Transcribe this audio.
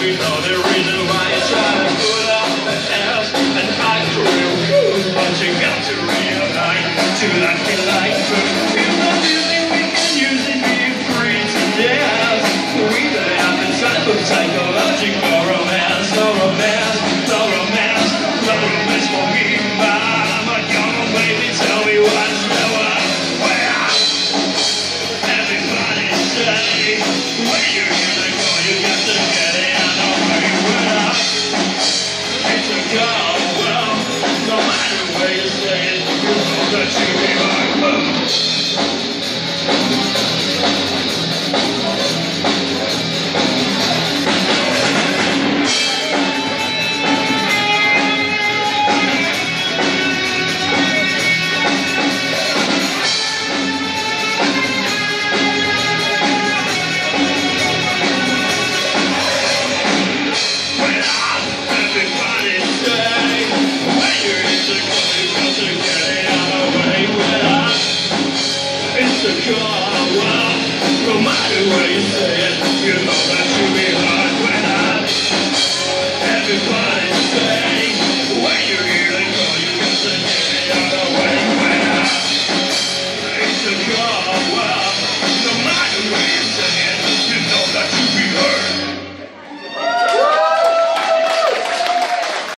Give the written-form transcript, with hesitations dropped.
you know the reason why you try to put up an ass and act real cool, but you got to realize to act like food. Feel the feeling we can use it, be free to dance. We don't have the type of psychological romance, no romance, no romance, no romance for me. Mama, come on, baby, tell me what's going where. Everybody say, when you're here to go, you got to get it out of the way. Well, it's a go, well, no matter where you say it, you know that you be like, no matter what you say.